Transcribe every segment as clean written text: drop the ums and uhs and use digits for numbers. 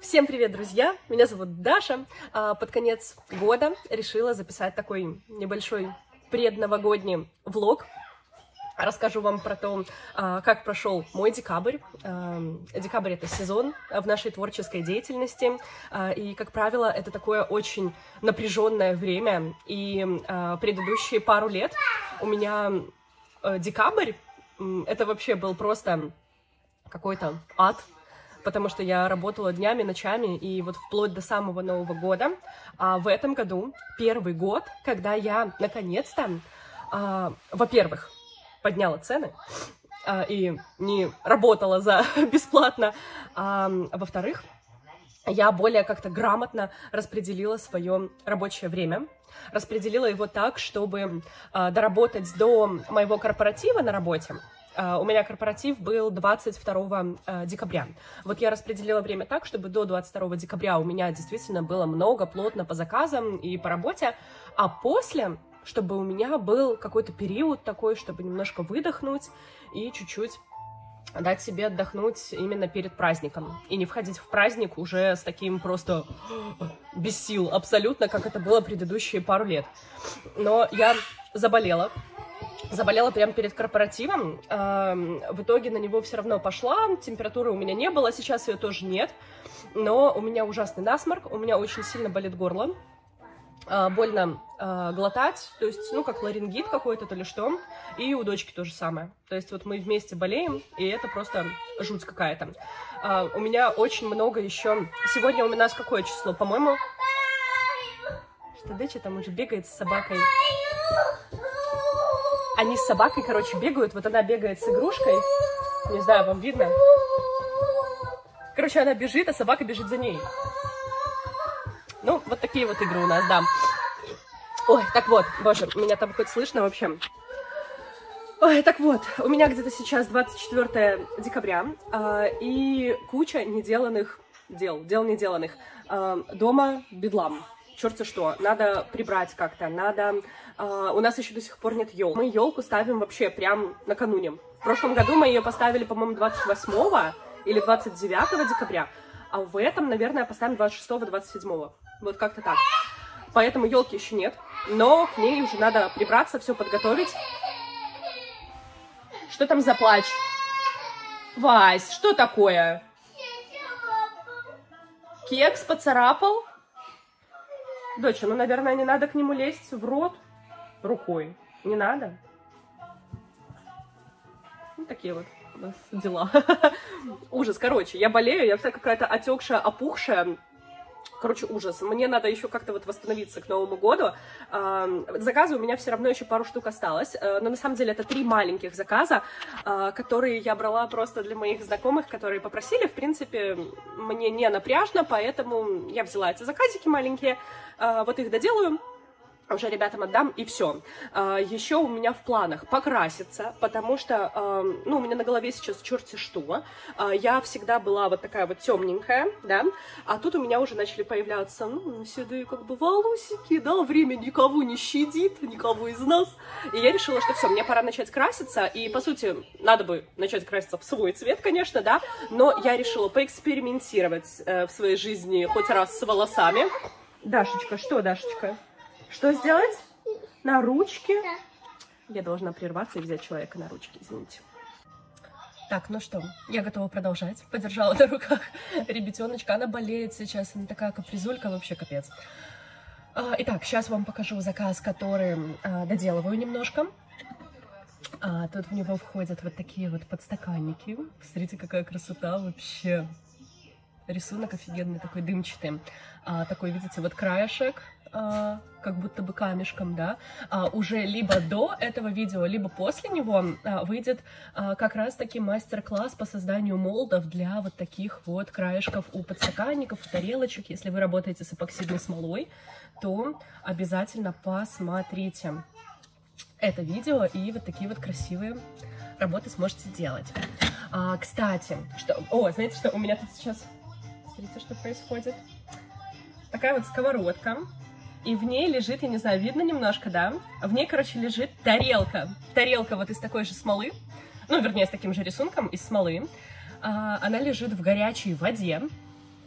Всем привет, друзья! Меня зовут Даша. Под конец года решила записать такой небольшой предновогодний влог. Расскажу вам про то, как прошел мой декабрь. Декабрь — это сезон в нашей творческой деятельности, и, как правило, это такое очень напряженное время. И предыдущие пару лет у меня декабрь — это вообще был просто какой-то ад, потому что я работала днями, ночами, и вот вплоть до самого Нового года. А в этом году первый год, когда я наконец-то, во-первых, подняла цены и не работала за бесплатно, во-вторых, я более как-то грамотно распределила свое рабочее время, распределила его так, чтобы доработать до моего корпоратива на работе. У меня корпоратив был 22 декабря. Вот я распределила время так, чтобы до 22 декабря у меня действительно было много, плотно по заказам и по работе, а после, чтобы у меня был какой-то период такой, чтобы немножко выдохнуть и чуть-чуть дать себе отдохнуть именно перед праздником. И не входить в праздник уже с таким просто без сил абсолютно, как это было предыдущие пару лет. Но я заболела прямо перед корпоративом. В итоге на него все равно пошла. Температуры у меня не было, сейчас ее тоже нет. Но у меня ужасный насморк, у меня очень сильно болит горло. Больно глотать, то есть, ну, как ларингит какой-то, то ли что. И у дочки то же самое. То есть вот мы вместе болеем, и это просто жуть какая-то. У меня очень много еще... Сегодня у нас какое число? По-моему... Что доча там уже бегает с собакой. Они с собакой, короче, бегают. Вот она бегает с игрушкой. Не знаю, вам видно? Короче, она бежит, а собака бежит за ней. Ну, вот такие вот игры у нас, да. Ой, так вот, боже, меня там хоть слышно вообще. Ой, так вот, у меня где-то сейчас 24 декабря, и куча неделанных дел неделанных. Дома бедлам. Черт-то что, надо прибрать как-то, надо... У нас еще до сих пор нет елки. Мы елку ставим вообще прям накануне. В прошлом году мы ее поставили, по-моему, 28 или 29 декабря, а в этом, наверное, поставим 26-27. Вот как-то так. Поэтому елки еще нет, но к ней уже надо прибраться, все подготовить. Что там за плач? Вась, что такое? Кекс поцарапал? Доча, ну, наверное, не надо к нему лезть в рот рукой. Не надо. Ну, такие вот у нас дела. Ужас. Короче, я болею, я вся какая-то отекшая, опухшая. Короче, ужас. Мне надо еще как-то вот восстановиться к Новому году. Заказы у меня все равно еще пару штук осталось. Но на самом деле это 3 маленьких заказа, которые я брала просто для моих знакомых, которые попросили. В принципе, мне не напряжно, поэтому я взяла эти заказики маленькие. Вот их доделаю. Уже ребятам отдам, и все. Еще у меня в планах покраситься, потому что, ну, у меня на голове сейчас черти что. Я всегда была вот такая вот темненькая, да, а тут у меня уже начали появляться, ну, седые как бы волосики, да, время никого не щадит, никого из нас. И я решила, что все, мне пора начать краситься, и, по сути, надо бы начать краситься в свой цвет, конечно, да, но я решила поэкспериментировать в своей жизни хоть раз с волосами. Дашечка, что, Дашечка? Что сделать? На ручке? Я должна прерваться и взять человека на ручки, извините. Так, ну что, я готова продолжать. Подержала на руках ребятеночка. Она болеет сейчас, она такая капризулька, вообще капец. Итак, сейчас вам покажу заказ, который доделываю немножко. Тут в него входят вот такие вот подстаканники. Смотрите, какая красота вообще. Рисунок офигенный, такой дымчатый. Такой, видите, вот краешек, как будто бы камешком, да. Уже либо до этого видео, либо после него выйдет как раз-таки мастер-класс по созданию молдов для вот таких вот краешков у подстаканников, у тарелочек. Если вы работаете с эпоксидной смолой, то обязательно посмотрите это видео, и вот такие вот красивые работы сможете делать. Кстати, знаете, что у меня тут сейчас... Смотрите, что происходит. Такая вот сковородка. И в ней лежит, я не знаю, видно немножко, да? В ней, короче, лежит тарелка. Тарелка вот из такой же смолы. Ну, вернее, с таким же рисунком из смолы. Она лежит в горячей воде.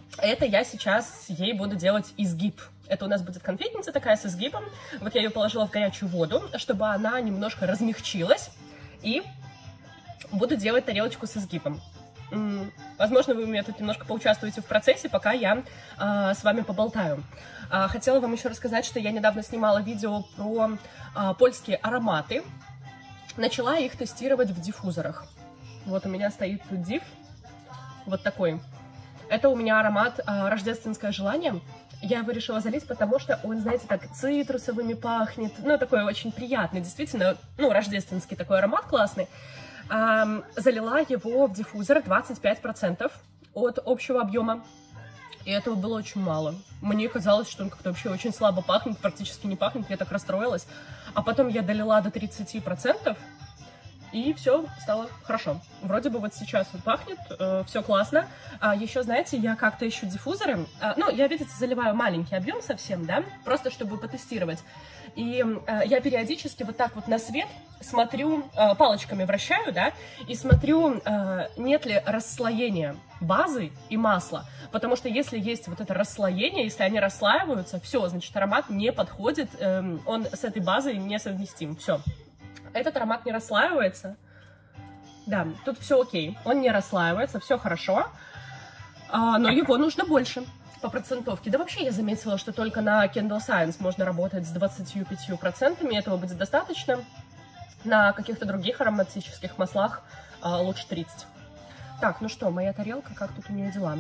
Это я сейчас ей буду делать изгиб. Это у нас будет конфетница такая с изгибом. Вот я ее положила в горячую воду, чтобы она немножко размягчилась. И буду делать тарелочку с изгибом. Возможно, вы у меня тут немножко поучаствуете в процессе, пока я с вами поболтаю. Хотела вам еще рассказать, что я недавно снимала видео про польские ароматы. Начала их тестировать в диффузорах. Вот у меня стоит тут диф, вот такой. Это у меня аромат «Рождественское желание». Я его решила залить, потому что он, знаете, так цитрусовыми пахнет. Ну, такой очень приятный, действительно, ну, рождественский такой аромат классный. Залила его в диффузор 25% от общего объема. И этого было очень мало. Мне казалось, что он как-то вообще очень слабо пахнет, практически не пахнет, я так расстроилась. А потом я долила до 30%, и все стало хорошо. Вроде бы вот сейчас он пахнет, все классно. Еще, знаете, я как-то ищу диффузоры. Ну, я, видите, заливаю маленький объем совсем, да, просто чтобы потестировать. И я периодически вот так вот на свет смотрю, палочками вращаю, да, и смотрю, нет ли расслоения базы и масла. Потому что если есть вот это расслоение, если они расслаиваются, все, значит, аромат не подходит, он с этой базой несовместим, все. Этот аромат не расслаивается. Да, тут все окей, он не расслаивается, все хорошо, но его нужно больше. По процентовке. Да вообще я заметила, что только на Candle Science можно работать с 25%, этого будет достаточно. На каких-то других ароматических маслах лучше 30%. Так, ну что, моя тарелка, как тут у нее дела?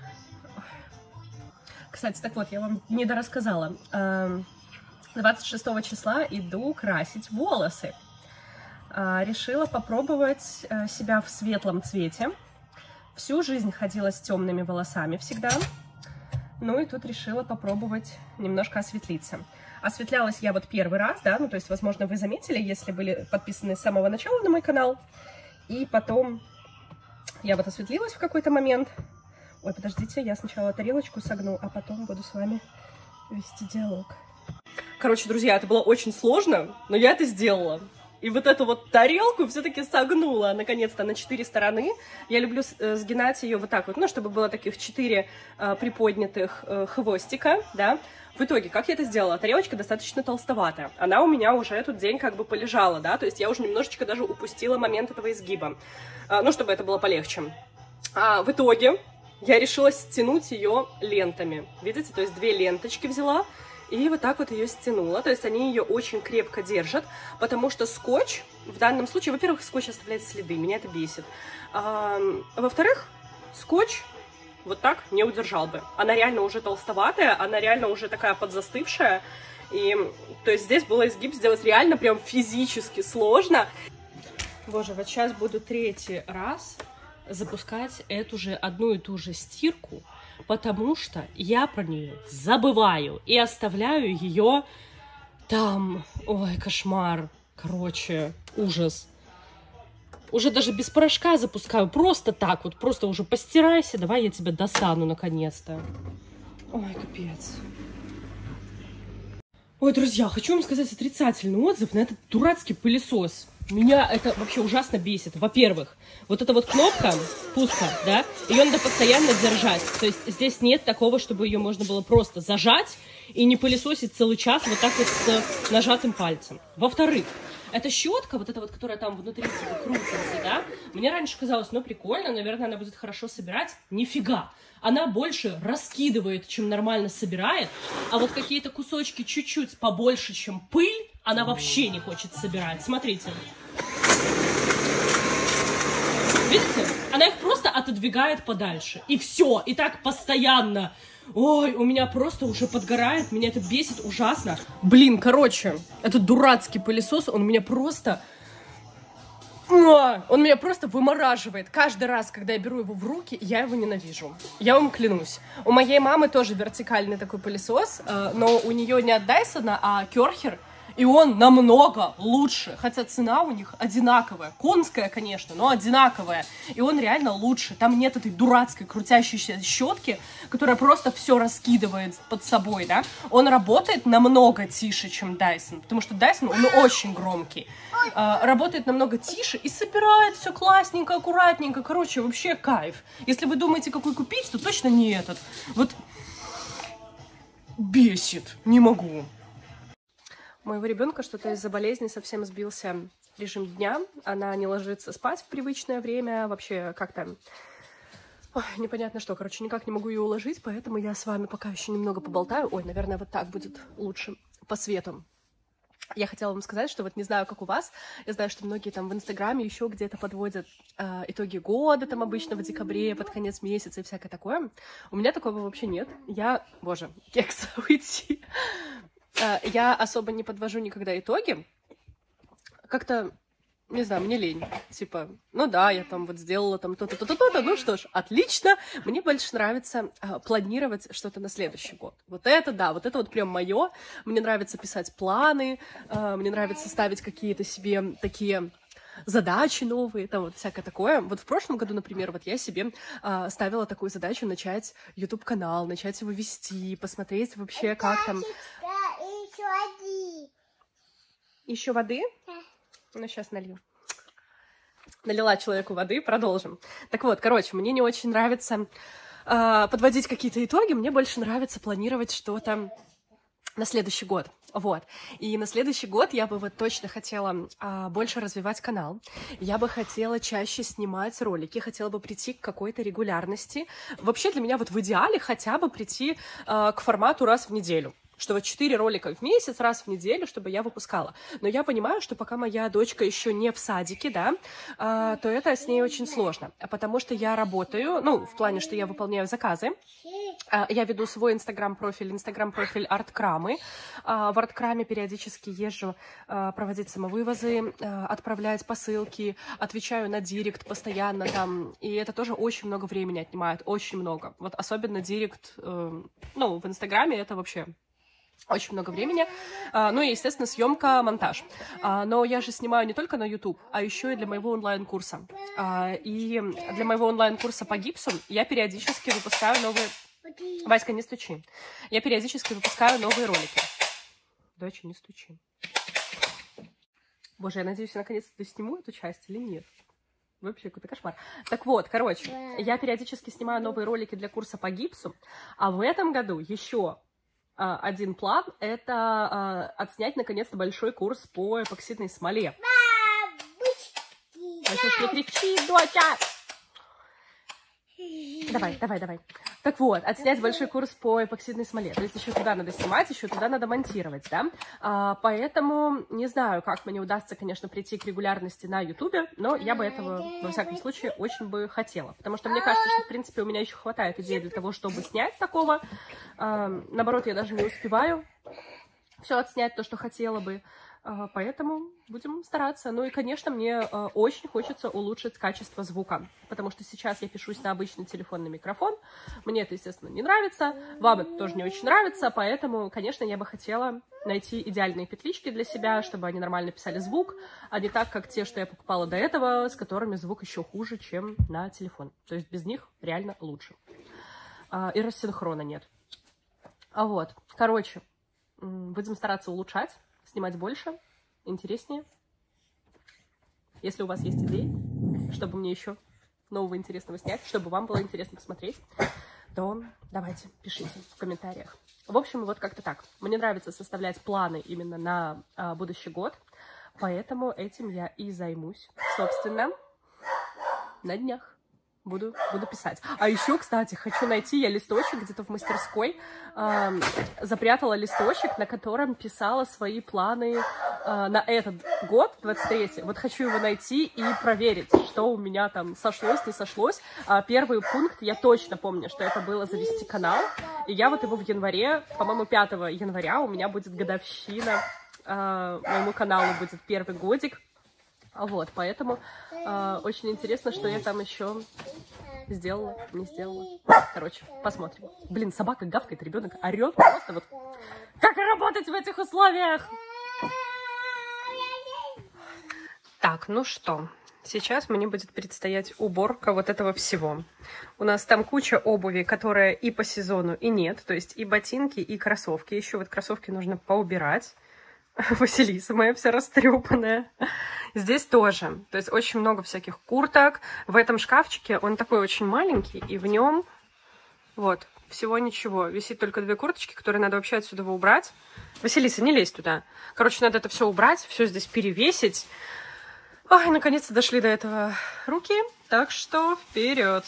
Кстати, так вот, я вам недорассказала. 26 числа иду красить волосы. Решила попробовать себя в светлом цвете. Всю жизнь ходила с темными волосами всегда. Ну и тут решила попробовать немножко осветлиться. Осветлялась я вот первый раз, да, ну то есть, возможно, вы заметили, если были подписаны с самого начала на мой канал. И потом я вот осветлилась в какой-то момент. Ой, подождите, я сначала тарелочку согну, а потом буду с вами вести диалог. Короче, друзья, это было очень сложно, но я это сделала. И вот эту вот тарелку все-таки согнула, наконец-то, на 4 стороны. Я люблю сгинать ее вот так вот, ну, чтобы было таких 4 приподнятых хвостика, да. В итоге, как я это сделала? Тарелочка достаточно толстоватая. Она у меня уже этот день как бы полежала, да, то есть я уже немножечко даже упустила момент этого изгиба, ну, чтобы это было полегче. В итоге я решила стянуть ее лентами. Видите, то есть 2 ленточки взяла. И вот так вот ее стянула, то есть они ее очень крепко держат, потому что скотч, в данном случае, во-первых, скотч оставляет следы, меня это бесит, во-вторых, скотч вот так не удержал бы. Она реально уже толстоватая, она реально уже такая подзастывшая, и то есть здесь было изгиб сделать реально прям физически сложно. Боже, вот сейчас буду 3-й раз запускать эту же одну и ту же стирку, потому что я про нее забываю и оставляю ее там. Ой, кошмар. Короче, ужас. Уже даже без порошка запускаю. Просто так вот. Просто уже постирайся. Давай я тебя достану наконец-то. Ой, капец. Ой, друзья, хочу вам сказать отрицательный отзыв на этот дурацкий пылесос. Меня это вообще ужасно бесит. Во-первых, вот эта вот кнопка пуска, да, ее надо постоянно держать. То есть здесь нет такого, чтобы ее можно было просто зажать и не пылесосить целый час вот так вот с нажатым пальцем. Во-вторых, эта щетка, вот эта вот, которая там внутри типа крутится, да, мне раньше казалось, ну прикольно, наверное, она будет хорошо собирать. Нифига. Она больше раскидывает, чем нормально собирает, а вот какие-то кусочки чуть-чуть побольше, чем пыль, она вообще не хочет собирать. Смотрите. Видите? Она их просто отодвигает подальше. И все. И так постоянно. Ой, у меня просто уже подгорает. Меня это бесит ужасно. Блин, короче, этот дурацкий пылесос, он меня просто... Он меня просто вымораживает. Каждый раз, когда я беру его в руки, я его ненавижу. Я вам клянусь. У моей мамы тоже вертикальный такой пылесос, но у нее не от Дайсона, а Керхер. И он намного лучше, хотя цена у них одинаковая. Конская, конечно, но одинаковая. И он реально лучше. Там нет этой дурацкой крутящейся щетки, которая просто все раскидывает под собой, да. Он работает намного тише, чем Dyson, потому что Dyson, он очень громкий. работает намного тише и собирает все классненько, аккуратненько. Короче, вообще кайф. Если вы думаете, какой купить, то точно не этот. Вот бесит, не могу. У моего ребенка что-то из-за болезни совсем сбился режим дня. Она не ложится спать в привычное время. Вообще как-то... Ой, непонятно что. Короче, никак не могу ее уложить, поэтому я с вами пока еще немного поболтаю. Ой, наверное, вот так будет лучше по свету. Я хотела вам сказать, что вот не знаю, как у вас, я знаю, что многие там в Инстаграме еще где-то подводят итоги года, там обычно в декабре, под конец месяца и всякое такое. У меня такого вообще нет. Я, боже, кекс уйти. Я особо не подвожу никогда итоги. Как-то, не знаю, мне лень. Типа, ну да, я там вот сделала там то-то, то-то, то-то, ну что ж, отлично. Мне больше нравится планировать что-то на следующий год. Вот это, да, вот это вот прям мое. Мне нравится писать планы, мне нравится ставить какие-то себе такие задачи новые, там вот всякое такое. Вот в прошлом году, например, вот я себе ставила такую задачу начать YouTube-канал, начать его вести, посмотреть вообще, как там... Еще воды? Ну, сейчас налью. Налила человеку воды, продолжим. Так вот, короче, мне не очень нравится подводить какие-то итоги, мне больше нравится планировать что-то на следующий год. Вот. И на следующий год я бы вот точно хотела больше развивать канал. Я бы хотела чаще снимать ролики, хотела бы прийти к какой-то регулярности. Вообще для меня вот в идеале хотя бы прийти к формату раз в неделю. Что вот 4 ролика в месяц, раз в неделю, чтобы я выпускала. Но я понимаю, что пока моя дочка еще не в садике, да, то это с ней очень сложно. Потому что я работаю, ну, в плане, что я выполняю заказы. Я веду свой инстаграм-профиль Арткрамы. В Арткраме периодически езжу проводить самовывозы, отправлять посылки, отвечаю на директ постоянно там. И это тоже очень много времени отнимает, очень много. Вот особенно директ, ну, в Инстаграме это вообще... Очень много времени. Ну и, естественно, съемка, монтаж. Но я же снимаю не только на YouTube, а еще и для моего онлайн-курса. И для моего онлайн-курса по гипсу я периодически выпускаю новые... Васька, не стучи. Я периодически выпускаю новые ролики. Доча, не стучи. Боже, я надеюсь, я наконец-то сниму эту часть или нет? Вообще какой-то кошмар. Так вот, короче, я периодически снимаю новые ролики для курса по гипсу, а в этом году еще... один план — это отснять, наконец-то, большой курс по эпоксидной смоле. Слушай, не кричи, доча! Давай. Так вот, отснять большой курс по эпоксидной смоле. То есть еще туда надо снимать, еще туда надо монтировать, да? Поэтому не знаю, как мне удастся, конечно, прийти к регулярности на Ютубе, но я бы этого, во всяком случае, очень бы хотела. Потому что мне кажется, что, в принципе, у меня еще хватает идей для того, чтобы снять такого. Наоборот, я даже не успеваю все отснять, то, что хотела бы. Поэтому будем стараться. Ну и, конечно, мне очень хочется улучшить качество звука, потому что сейчас я пишусь на обычный телефонный микрофон. Мне это, естественно, не нравится, вам это тоже не очень нравится, поэтому, конечно, я бы хотела найти идеальные петлички для себя, чтобы они нормально писали звук, а не так, как те, что я покупала до этого, с которыми звук еще хуже, чем на телефон. То есть без них реально лучше. И рассинхрона нет. Вот, короче, будем стараться улучшать. Снимать больше, интереснее. Если у вас есть идеи, чтобы мне еще нового интересного снять, чтобы вам было интересно посмотреть, то давайте, пишите в комментариях. В общем, вот как-то так. Мне нравится составлять планы именно на будущий год, поэтому этим я и займусь, собственно, на днях. Буду писать. А еще, кстати, хочу найти я листочек где-то в мастерской. Запрятала листочек, на котором писала свои планы на этот год, 23-й. Вот хочу его найти и проверить, что у меня там сошлось, не сошлось. Первый пункт, я точно помню, что это было завести канал. И я вот его в январе, по-моему, 5 января у меня будет годовщина. Моему каналу будет первый годик. Вот, поэтому очень интересно, что я там еще сделала, не сделала. Короче, посмотрим. Блин, собака гавкает, ребенок орет просто вот. Как работать в этих условиях? Так, ну что, сейчас мне будет предстоять уборка вот этого всего. У нас там куча обуви, которая и по сезону, и нет. То есть и ботинки, и кроссовки. Еще вот кроссовки нужно поубирать. Василиса моя вся растрепанная. Здесь тоже. То есть очень много всяких курток. В этом шкафчике он такой очень маленький, и в нем вот всего ничего. Висит только 2 курточки, которые надо вообще отсюда убрать. Василиса, не лезь туда. Короче, надо это все убрать, все здесь перевесить. Ой, наконец-то дошли до этого руки. Так что вперед!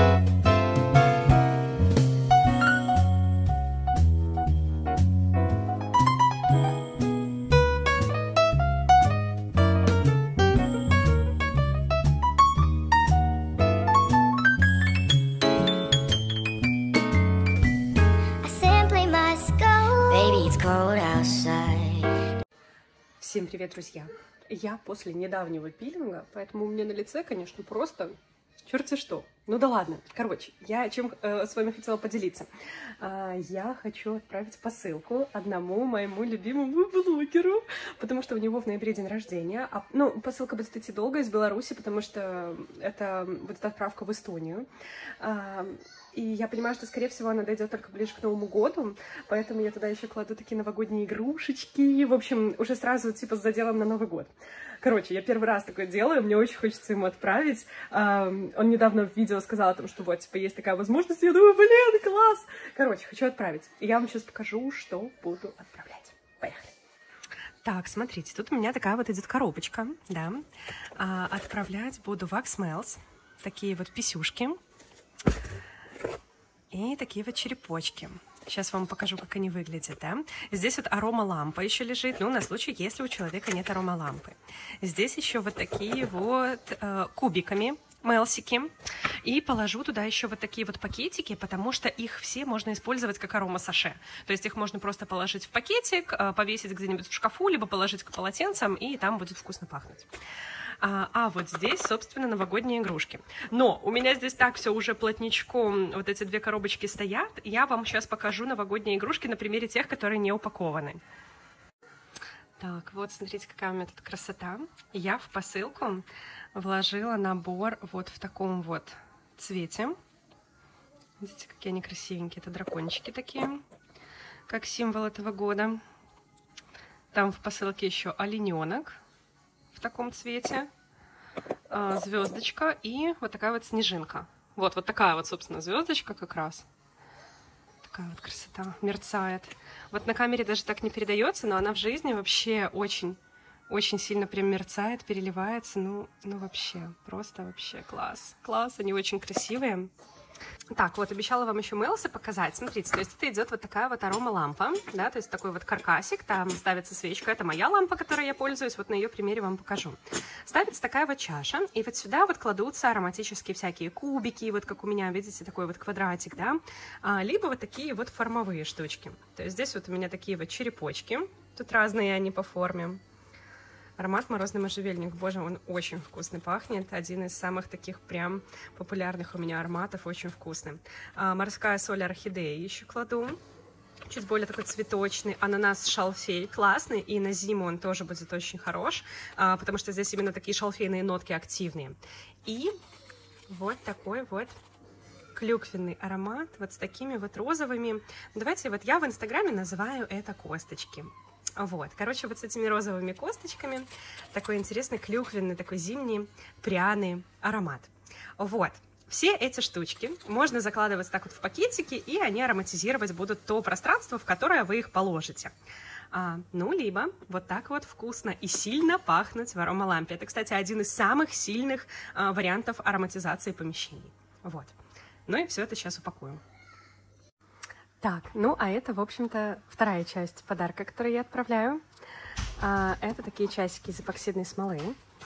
Всем привет, друзья! Я после недавнего пилинга, поэтому у меня на лице, конечно, просто черти что. Ну да ладно. Короче, я чем с вами хотела поделиться. Я хочу отправить посылку одному моему любимому блогеру, потому что у него в ноябре день рождения. Ну, посылка будет идти долго из Беларуси, потому что это будет отправка в Эстонию. И я понимаю, что, скорее всего, она дойдет только ближе к Новому году, поэтому я туда еще кладу такие новогодние игрушечки. В общем, уже сразу типа с заделом на Новый год. Короче, я первый раз такое делаю, мне очень хочется ему отправить. Он недавно в видео сказал о том, что вот, типа, есть такая возможность. Я думаю, блин, класс! Короче, хочу отправить. И я вам сейчас покажу, что буду отправлять. Поехали. Так, смотрите, тут у меня такая вот идет коробочка, да. Отправлять буду Wax Melts, такие вот писюшки. И такие вот черепочки. Сейчас вам покажу, как они выглядят, да. Здесь вот аромалампа еще лежит, ну, на случай, если у человека нет аромалампы. Здесь еще вот такие вот кубиками мелсики. И положу туда еще вот такие вот пакетики, потому что их все можно использовать как аромасаше. То есть их можно просто положить в пакетик, повесить где-нибудь в шкафу, либо положить к полотенцам, и там будет вкусно пахнуть. А вот здесь, собственно, новогодние игрушки. Но у меня здесь так все уже плотничком, вот эти 2 коробочки стоят. Я вам сейчас покажу новогодние игрушки на примере тех, которые не упакованы. Так, вот смотрите, какая у меня тут красота. Я в посылку вложила набор вот в таком вот цвете. Видите, какие они красивенькие. Это дракончики такие, как символ этого года. Там в посылке еще олененок в таком цвете, звездочка и вот такая вот снежинка. Вот такая вот, собственно, звездочка как раз. Такая вот красота, мерцает. Вот на камере даже так не передается, но она в жизни вообще очень сильно прям мерцает, переливается. Ну вообще, просто вообще класс. Класс, они очень красивые. Так, вот, обещала вам еще мелсы показать. Смотрите, то есть это идет вот такая вот аромалампа, да, то есть такой вот каркасик, там ставится свечка. Это моя лампа, которой я пользуюсь, вот на ее примере вам покажу. Ставится такая вот чаша, и вот сюда вот кладутся ароматические всякие кубики, вот как у меня, видите, такой вот квадратик, да, либо вот такие вот формовые штучки. То есть здесь вот у меня такие вот черепочки, тут разные они по форме. Аромат морозный можжевельник, боже, он очень вкусный пахнет, один из самых таких прям популярных у меня ароматов, очень вкусный. Морская соль орхидеи еще кладу, чуть более такой цветочный. Ананас шалфей классный, и на зиму он тоже будет очень хорош, потому что здесь именно такие шалфейные нотки активные. И вот такой вот клюквенный аромат, вот с такими вот розовыми. Давайте вот я в инстаграме называю это косточки. Вот, короче, вот с этими розовыми косточками такой интересный клюквенный, такой зимний пряный аромат. Вот, все эти штучки можно закладывать так вот в пакетики, и они ароматизировать будут то пространство, в которое вы их положите. Ну, либо вот так вот вкусно и сильно пахнуть в аромалампе. Это, кстати, один из самых сильных вариантов ароматизации помещений. Вот, ну и все это сейчас упакуем. Так, ну а это, в общем-то, вторая часть подарка, которую я отправляю. Это такие часики из эпоксидной смолы.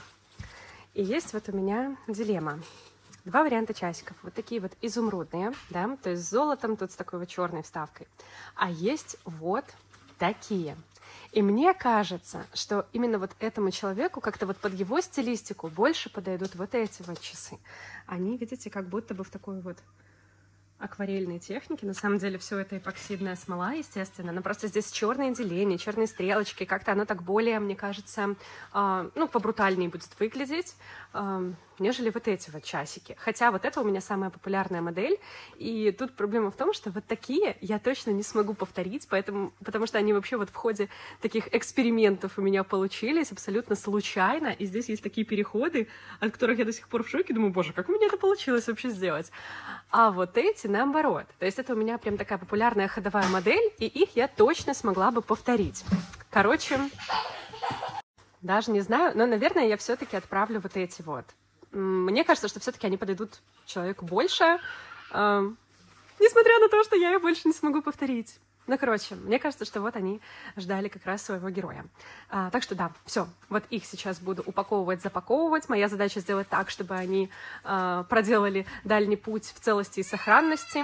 И есть вот у меня дилемма. 2 варианта часиков. Вот такие вот изумрудные, да, то есть с золотом, тут с такой вот черной вставкой. А есть вот такие. И мне кажется, что именно вот этому человеку, как-то вот под его стилистику больше подойдут вот эти вот часы. Они, видите, как будто бы в такой вот акварельной техники. На самом деле все это эпоксидная смола, естественно, но просто здесь черные деления, черные стрелочки, как-то оно так более, мне кажется, ну, побрутальнее будет выглядеть. нежели вот эти вот часики. Хотя вот это у меня самая популярная модель, и тут проблема в том, что вот такие я точно не смогу повторить, потому что они вообще вот в ходе таких экспериментов у меня получились абсолютно случайно, и здесь есть такие переходы, от которых я до сих пор в шоке, думаю, боже, как у меня это получилось вообще сделать? А вот эти наоборот. То есть это у меня прям такая популярная ходовая модель, и их я точно смогла бы повторить. Короче, даже не знаю, но, наверное, я все-таки отправлю вот эти вот. Мне кажется, что все-таки они подойдут человеку больше, несмотря на то, что я их больше не смогу повторить. Ну, короче, мне кажется, что вот они ждали как раз своего героя. Так что да, все, вот их сейчас буду упаковывать, запаковывать. Моя задача сделать так, чтобы они проделали дальний путь в целости и сохранности.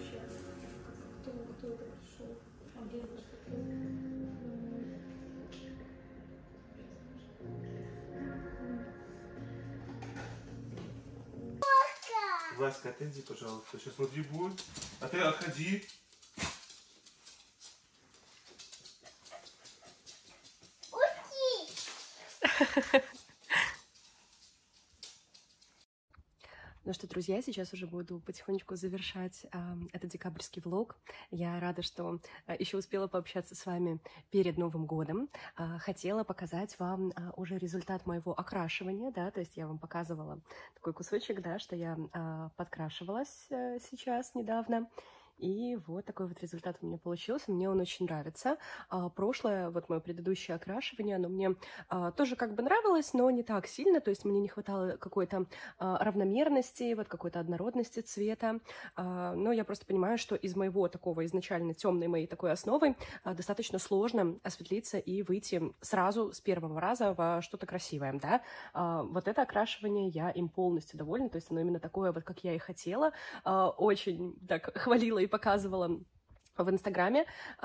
Васька, отойди, пожалуйста. Сейчас смотри будет. А ты отходи. Ну что, друзья, сейчас уже буду потихонечку завершать этот декабрьский влог. Я рада, что еще успела пообщаться с вами перед Новым годом. Хотела показать вам уже результат моего окрашивания, да, то есть я вам показывала такой кусочек, да, что я подкрашивалась сейчас недавно. И вот такой вот результат у меня получился, мне он очень нравится. Прошлое, вот мое предыдущее окрашивание, оно мне тоже как бы нравилось, но не так сильно, то есть мне не хватало какой-то равномерности, вот какой-то однородности цвета, но я просто понимаю, что из моего такого изначально темной моей такой основы достаточно сложно осветлиться и выйти сразу с первого раза во что-то красивое, да. Вот это окрашивание, я им полностью довольна, то есть оно именно такое вот, как я и хотела, очень так хвалила и показывала в Инстаграме.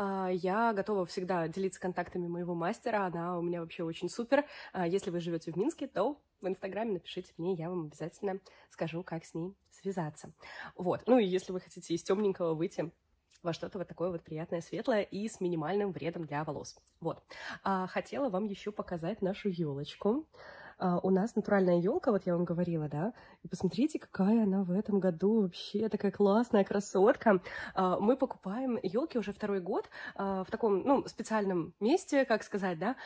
Я готова всегда делиться контактами моего мастера, она у меня вообще очень супер. Если вы живете в Минске, то в Инстаграме напишите мне, я вам обязательно скажу, как с ней связаться. Вот. Ну и если вы хотите из темненького выйти во что-то вот такое вот приятное, светлое и с минимальным вредом для волос. Вот. Хотела вам еще показать нашу елочку. У нас натуральная елка, вот я вам говорила, да, и посмотрите, какая она в этом году вообще такая классная красотка. Мы покупаем елки уже второй год в таком, ну, специальном месте, как сказать, да,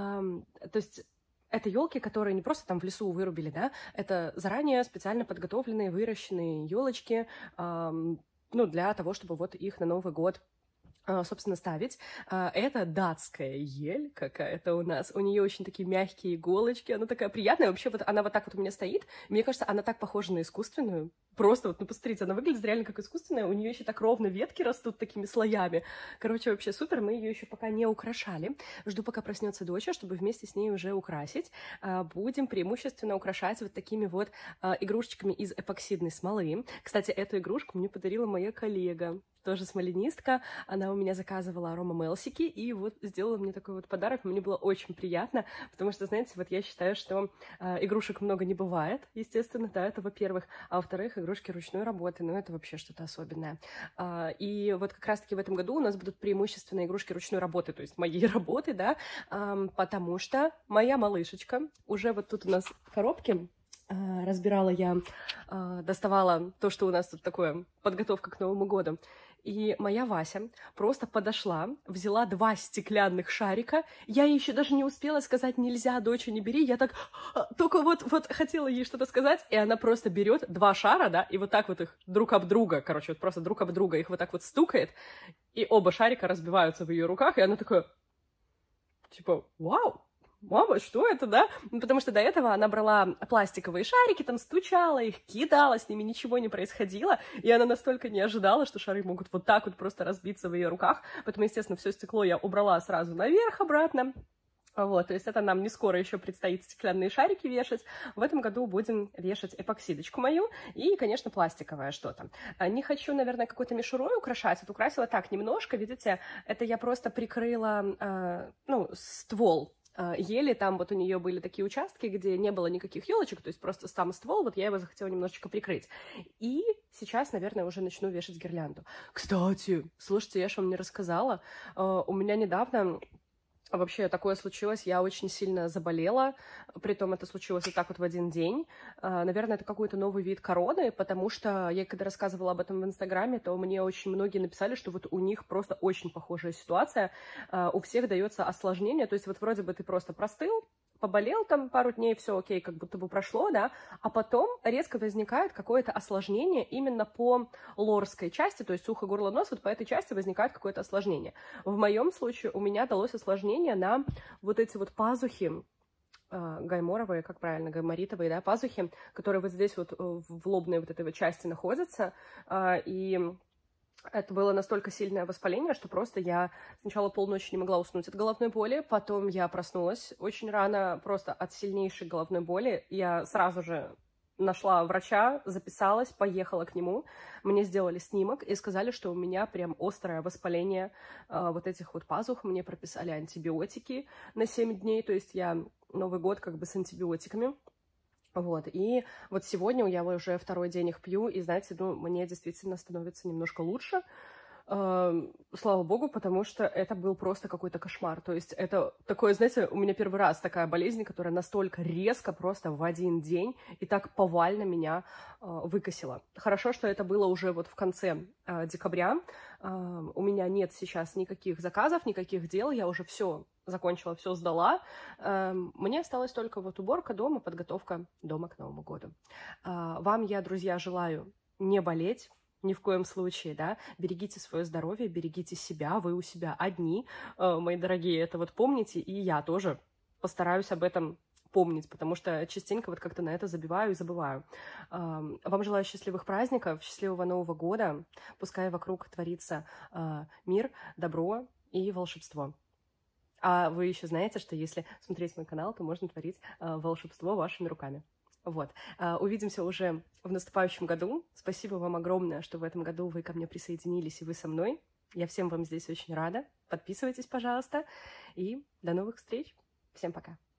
то есть это елки, которые не просто там в лесу вырубили, да, это заранее специально подготовленные, выращенные елочки, ну, для того, чтобы вот их на Новый год собственно, ставить. Это датская ель какая-то у нас. У нее очень такие мягкие иголочки. Она такая приятная. Вообще, вот она вот так вот у меня стоит. Мне кажется, она так похожа на искусственную. Просто вот, ну, посмотрите, она выглядит реально как искусственная. У нее еще так ровно ветки растут такими слоями. Короче, вообще супер. Мы ее еще пока не украшали. Жду, пока проснется доча, чтобы вместе с ней уже украсить. Будем преимущественно украшать вот такими вот игрушечками из эпоксидной смолы. Кстати, эту игрушку мне подарила моя коллега. Тоже смоленистка, она у меня заказывала аромамелсики, и вот сделала мне такой вот подарок, мне было очень приятно, потому что, знаете, вот я считаю, что игрушек много не бывает, естественно, да, это во-первых, а во-вторых, игрушки ручной работы, ну, это вообще что-то особенное. И вот как раз-таки в этом году у нас будут преимущественно игрушки ручной работы, то есть моей работы, да, потому что моя малышечка, уже вот тут у нас коробки, разбирала я, доставала то, что у нас тут такое, подготовка к Новому году. И моя Вася просто подошла, взяла 2 стеклянных шарика. Я ей еще даже не успела сказать «нельзя, доча, не бери». Я так только вот хотела ей что-то сказать, и она просто берет 2 шара, да, и вот так вот их друг об друга, короче, вот просто друг об друга их вот так вот стукает, и оба шарика разбиваются в ее руках, и она такая, типа, вау! Мама, что это, да? Потому что до этого она брала пластиковые шарики, там стучала их, кидала, с ними ничего не происходило, и она настолько не ожидала, что шары могут вот так вот просто разбиться в ее руках, поэтому, естественно, все стекло я убрала сразу наверх обратно. Вот, то есть это нам не скоро еще предстоит стеклянные шарики вешать. В этом году будем вешать эпоксидочку мою и, конечно, пластиковое что-то. Не хочу, наверное, какой-то мишурой украшать. Вот украсила так немножко, видите, это я просто прикрыла, ну, ствол ели, там вот у нее были такие участки, где не было никаких елочек, то есть просто сам ствол, вот я его захотела немножечко прикрыть. И сейчас, наверное, уже начну вешать гирлянду. Кстати, слушайте, я же вам не рассказала, у меня недавно Вообще такое случилось, я очень сильно заболела, притом это случилось вот так вот в один день. Наверное, это какой-то новый вид короны, потому что я когда рассказывала об этом в Инстаграме, то мне очень многие написали, что вот у них просто очень похожая ситуация, у всех дается осложнение, то есть вот вроде бы ты просто простыл, поболел там пару дней, все окей, как будто бы прошло, да, а потом резко возникает какое-то осложнение именно по лорской части, то есть ухо, горло, нос, вот по этой части возникает какое-то осложнение. В моем случае у меня далось осложнение на вот эти вот пазухи, гайморовые, как правильно, гайморитовые, да, пазухи, которые вот здесь вот в лобной вот этой вот части находятся, и это было настолько сильное воспаление, что просто я сначала полночи не могла уснуть от головной боли, потом я проснулась очень рано просто от сильнейшей головной боли. Я сразу же нашла врача, записалась, поехала к нему. Мне сделали снимок и сказали, что у меня прям острое воспаление вот этих вот пазух. Мне прописали антибиотики на 7 дней, то есть я Новый год как бы с антибиотиками. Вот, и вот сегодня я уже второй день их пью, и, знаете, ну, мне действительно становится немножко лучше, слава богу, потому что это был просто какой-то кошмар. То есть это такое, знаете, у меня первый раз такая болезнь, которая настолько резко просто в один день и так повально меня выкосила. Хорошо, что это было уже вот в конце декабря. У меня нет сейчас никаких заказов, никаких дел, я уже все закончила, все сдала. Мне осталась только вот уборка дома, подготовка дома к Новому году. Вам я, друзья, желаю не болеть, ни в коем случае, да, берегите свое здоровье, берегите себя, вы у себя одни, мои дорогие, это вот помните, и я тоже постараюсь об этом помнить, потому что частенько вот как-то на это забиваю и забываю. Вам желаю счастливых праздников, счастливого Нового года, пускай вокруг творится мир, добро и волшебство. А вы еще знаете, что если смотреть мой канал, то можно творить волшебство вашими руками. Вот. Увидимся уже в наступающем году. Спасибо вам огромное, что в этом году вы ко мне присоединились, и вы со мной. Я всем вам здесь очень рада. Подписывайтесь, пожалуйста. И до новых встреч. Всем пока.